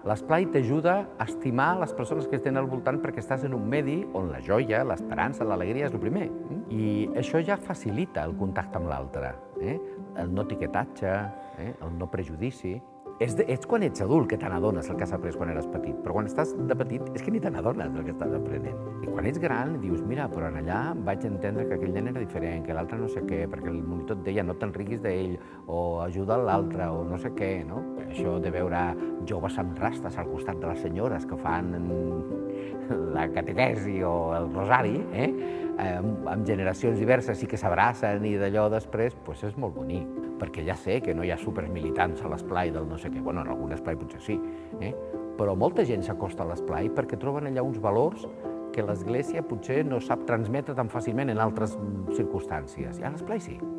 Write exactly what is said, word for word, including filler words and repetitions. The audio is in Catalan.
L'esplai t'ajuda a estimar les persones que estan al voltant perquè estàs en un medi on la joia, l'esperança, l'alegria és el primer. I això ja facilita el contacte amb l'altre. El no etiquetatge, el no prejudici. És quan ets adult que te n'adones el que has après quan eres petit, però quan estàs de petit és que ni te n'adones del que estàs aprenent. I quan ets gran dius, mira, però en allà vaig entendre que aquell nen era diferent, que l'altre no sé què, perquè el monitor et deia no te'n riguis d'ell, o ajuda l'altre, o no sé què, no? Això de veure joves amb rastes al costat de les senyores que fan la catequesi o el rosari, amb generacions diverses i que s'abracen i d'allò després, doncs és molt bonic. Perquè ja sé que no hi ha supermilitants a l'esplai del no sé què, bueno, en algun esplai potser sí, però molta gent s'acosta a l'esplai perquè troben allà uns valors que l'Església potser no sap transmetre tan fàcilment en altres circumstàncies. I a l'esplai sí.